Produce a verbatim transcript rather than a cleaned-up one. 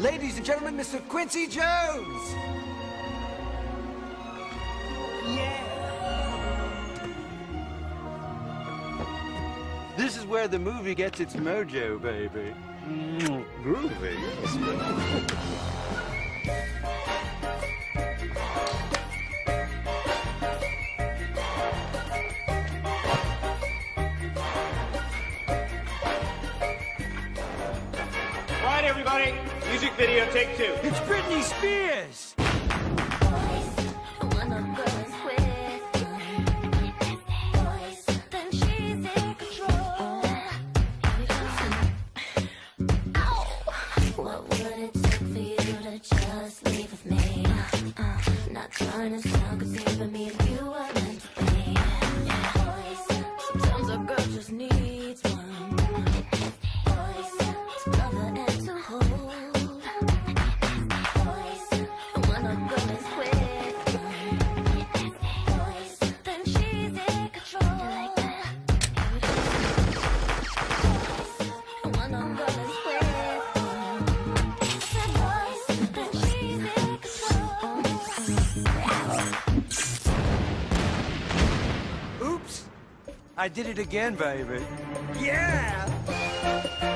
Ladies and gentlemen, Mister Quincy Jones! Yeah! This is where the movie gets its mojo, baby. Mm, groovy, yes. Right, everybody. Music video, take two. It's Britney Spears! Trying to sound, 'cause even me and you are meant to be. Yeah. Sometimes a girl just needs one. Another end to hold. And when a girl is with one, then she's in control. Like that. And when a girl is with one, then she's in control. Oops! I did it again, baby. Yeah!